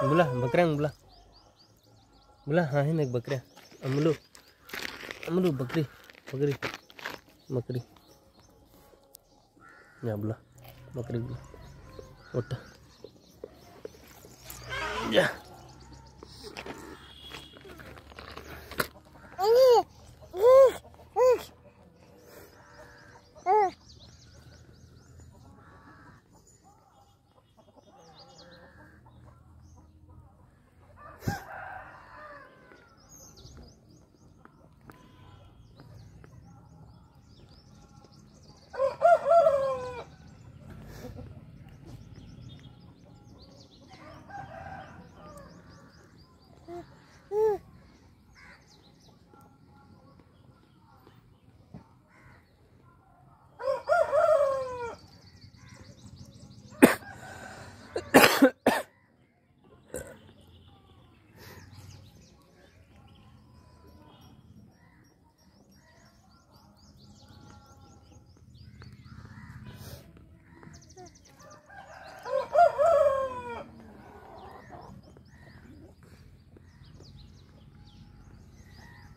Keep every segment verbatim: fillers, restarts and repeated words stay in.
बोला बकऱ्या बोला बोला हाँ है ना एक बकऱ्या अमलू अमलू बकरी बकरी बकरी या बोला बकरी बोला उठ जा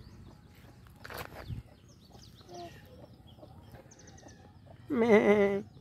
मैं